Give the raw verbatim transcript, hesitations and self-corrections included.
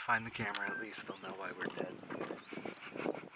find the camera, at least they'll know why we're dead.